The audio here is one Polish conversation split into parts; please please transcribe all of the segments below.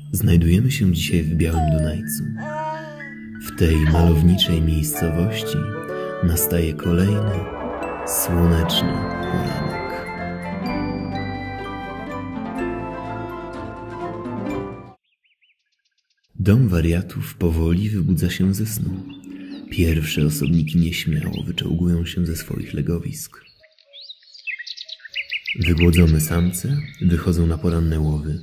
Znajdujemy się dzisiaj w Białym Dunajcu. W tej malowniczej miejscowości nastaje kolejny słoneczny poranek. Dom wariatów powoli wybudza się ze snu. Pierwsze osobniki nieśmiało wyczołgują się ze swoich legowisk. Wygłodzone samce wychodzą na poranne łowy.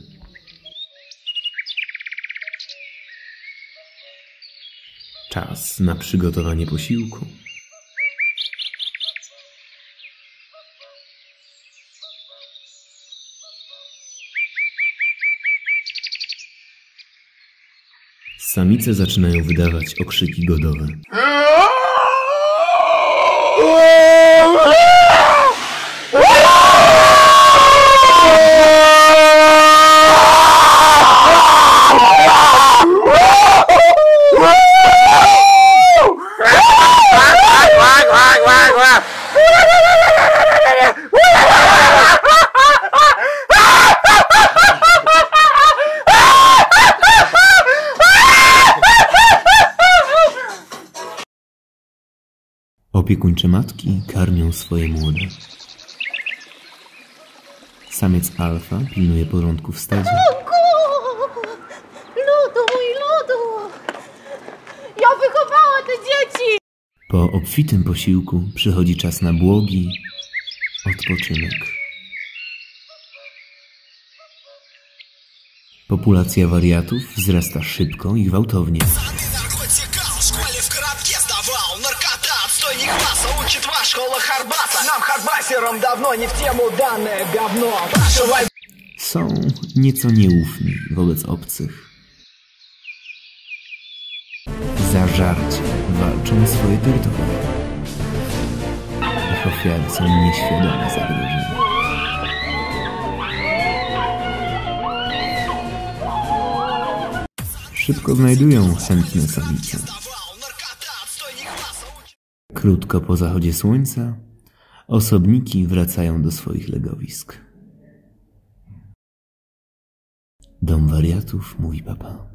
Czas na przygotowanie posiłku. Samice zaczynają wydawać okrzyki godowe. Opiekuńcze matki karmią swoje młode. Samiec alfa pilnuje porządku w stadzie. Mój ludu! Ja wychowała te dzieci! Po obfitym posiłku przychodzi czas na błogi odpoczynek. Populacja wariatów wzrasta szybko i gwałtownie. Są nieco nieufni wobec obcych. Zażarcie walczą o swoje terytorium. Ich ofiary są nieświadome zagrożenia. Szybko znajdują chętne samice. Krótko po zachodzie słońca osobniki wracają do swoich legowisk. Dom wariatów mówi papa.